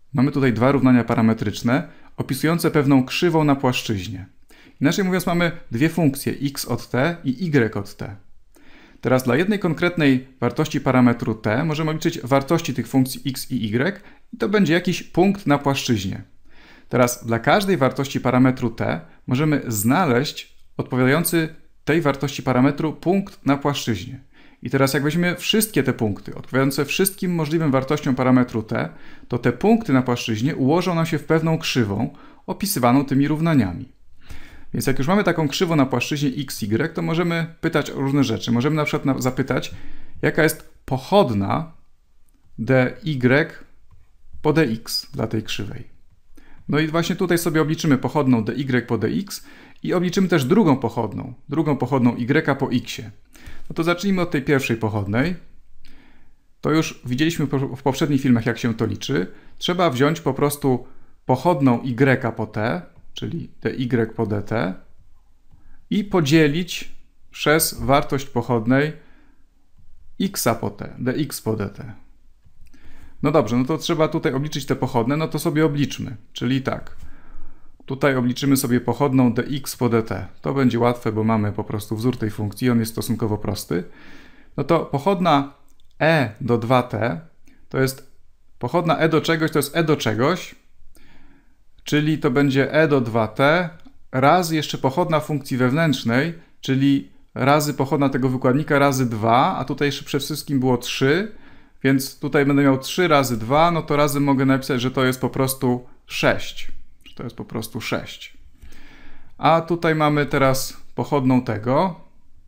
mamy tutaj dwa równania parametryczne opisujące pewną krzywą na płaszczyźnie. Inaczej mówiąc, mamy dwie funkcje x od t i y od t. Teraz dla jednej konkretnej wartości parametru t możemy liczyć wartości tych funkcji x i y i to będzie jakiś punkt na płaszczyźnie. Teraz dla każdej wartości parametru t możemy znaleźć odpowiadający tej wartości parametru punkt na płaszczyźnie. I teraz jak weźmiemy wszystkie te punkty odpowiadające wszystkim możliwym wartościom parametru t, to te punkty na płaszczyźnie ułożą nam się w pewną krzywą opisywaną tymi równaniami. Więc jak już mamy taką krzywą na płaszczyźnie x, y, to możemy pytać o różne rzeczy. Możemy na przykład zapytać, jaka jest pochodna dy po dx dla tej krzywej. No i właśnie tutaj sobie obliczymy pochodną dy po dx i obliczymy też drugą pochodną y po x. No to zacznijmy od tej pierwszej pochodnej. To już widzieliśmy w poprzednich filmach, jak się to liczy. Trzeba wziąć po prostu pochodną y po t, czyli dy po dt i podzielić przez wartość pochodnej x po t, dx po dt. No dobrze, no to trzeba tutaj obliczyć te pochodne, no to sobie obliczmy. Czyli tak, tutaj obliczymy sobie pochodną dx po dt. To będzie łatwe, bo mamy po prostu wzór tej funkcji, on jest stosunkowo prosty. No to pochodna e do 2t to jest pochodna e do czegoś, to jest e do czegoś, czyli to będzie e do 2t razy jeszcze pochodna funkcji wewnętrznej, czyli razy pochodna tego wykładnika razy 2, a tutaj jeszcze przede wszystkim było 3, więc tutaj będę miał 3 razy 2, no to razy mogę napisać, że to jest po prostu 6. Że to jest po prostu 6. A tutaj mamy teraz pochodną tego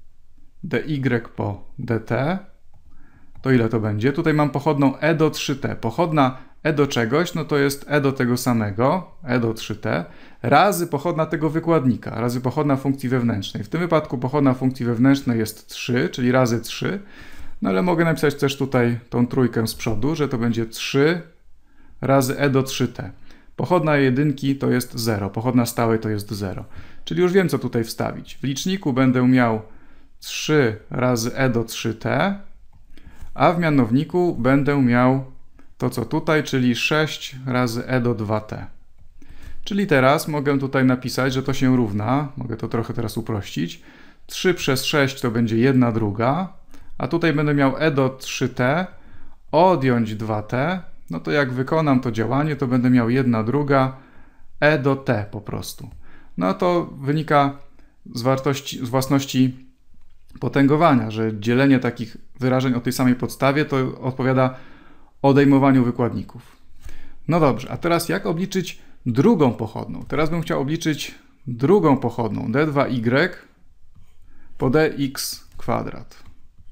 dy po dt. To ile to będzie? Tutaj mam pochodną e do 3t. Pochodna e do czegoś, no to jest e do tego samego, e do 3t, razy pochodna tego wykładnika, razy pochodna funkcji wewnętrznej. W tym wypadku pochodna funkcji wewnętrznej jest 3, czyli razy 3. No ale mogę napisać też tutaj tą trójkę z przodu, że to będzie 3 razy e do 3t. Pochodna jedynki to jest 0, pochodna stałej to jest 0. Czyli już wiem, co tutaj wstawić. W liczniku będę miał 3 razy e do 3t, a w mianowniku będę miał to, co tutaj, czyli 6 razy e do 2t. Czyli teraz mogę tutaj napisać, że to się równa, mogę to trochę teraz uprościć, 3 przez 6 to będzie 1/2, a tutaj będę miał e do 3t, odjąć 2t, no to jak wykonam to działanie, to będę miał 1/2 e do t po prostu. No to wynika z własności potęgowania, że dzielenie takich wyrażeń o tej samej podstawie to odpowiada odejmowaniu wykładników. No dobrze, a teraz jak obliczyć drugą pochodną? Teraz bym chciał obliczyć drugą pochodną d2y po dx kwadrat.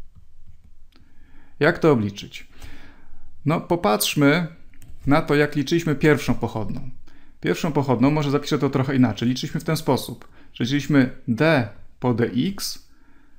Jak to obliczyć? No popatrzmy na to, jak liczyliśmy pierwszą pochodną. Pierwszą pochodną, może zapiszę to trochę inaczej, liczyliśmy w ten sposób, że liczyliśmy d po dx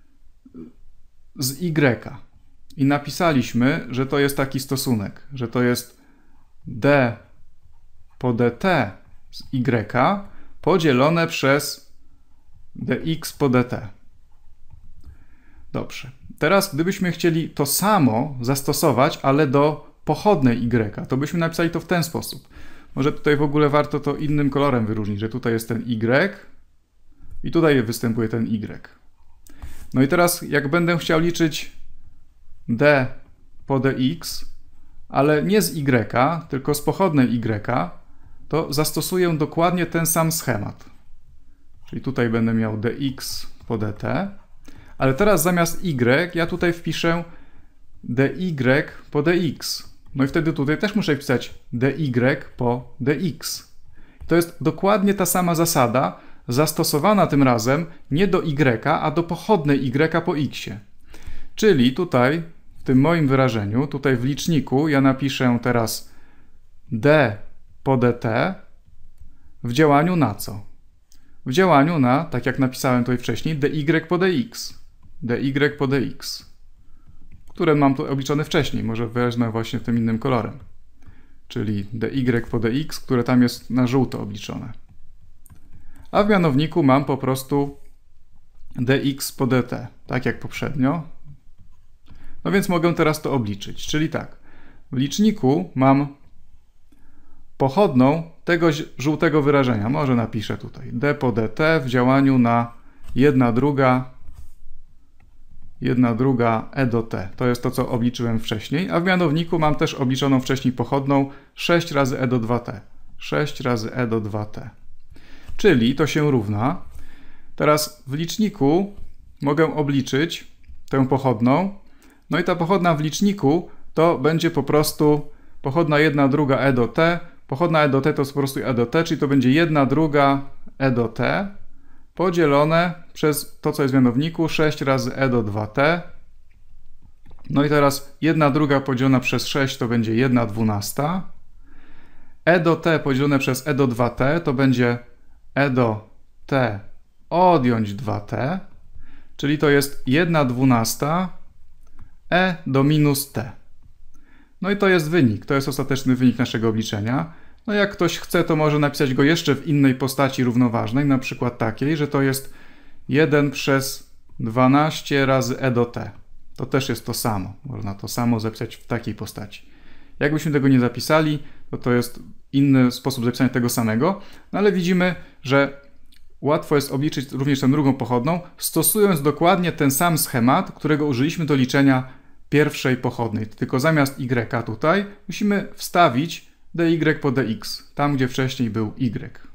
z y i napisaliśmy, że to jest taki stosunek, że to jest d po dt z y podzielone przez dx po dt. Dobrze. Teraz gdybyśmy chcieli to samo zastosować, ale do pochodnej y, to byśmy napisali to w ten sposób. Może tutaj w ogóle warto to innym kolorem wyróżnić, że tutaj jest ten y i tutaj występuje ten y. No i teraz jak będę chciał liczyć d po dx, ale nie z y, tylko z pochodnej y, to zastosuję dokładnie ten sam schemat. Czyli tutaj będę miał dx po dt, ale teraz zamiast y ja tutaj wpiszę dy po dx. No i wtedy tutaj też muszę wpisać dy po dx. To jest dokładnie ta sama zasada, zastosowana tym razem nie do y, a do pochodnej y po x. Czyli tutaj w tym moim wyrażeniu, tutaj w liczniku ja napiszę teraz d po dt w działaniu na co? W działaniu na, tak jak napisałem tutaj wcześniej, dy po dx. dy po dx, które mam tu obliczone wcześniej, może wezmę właśnie tym innym kolorem. Czyli dy po dx, które tam jest na żółto obliczone. A w mianowniku mam po prostu dx po dt, tak jak poprzednio. No więc mogę teraz to obliczyć, czyli tak, w liczniku mam pochodną tego żółtego wyrażenia. Może napiszę tutaj d po dt w działaniu na 1/2 e do t. To jest to, co obliczyłem wcześniej, a w mianowniku mam też obliczoną wcześniej pochodną 6 razy e do 2t. 6 razy e do 2t. Czyli to się równa. Teraz w liczniku mogę obliczyć tę pochodną. No i ta pochodna w liczniku to będzie po prostu pochodna 1/2 e do t. Pochodna e do t to jest po prostu e do t, czyli to będzie 1/2 e do t podzielone przez to, co jest w mianowniku, 6 razy e do 2t. No i teraz 1/2 podzielona przez 6 to będzie 1/12. E do t podzielone przez e do 2t to będzie e do t odjąć 2t, czyli to jest 1/12 e do minus t. No i to jest wynik, to jest ostateczny wynik naszego obliczenia. No jak ktoś chce, to może napisać go jeszcze w innej postaci równoważnej, na przykład takiej, że to jest 1 przez 12 razy e do t. To też jest to samo. Można to samo zapisać w takiej postaci. Jakbyśmy tego nie zapisali, to jest inny sposób zapisania tego samego, no ale widzimy, że łatwo jest obliczyć również tę drugą pochodną, stosując dokładnie ten sam schemat, którego użyliśmy do liczenia pierwszej pochodnej. Tylko zamiast y tutaj musimy wstawić dy po dx, tam gdzie wcześniej był y.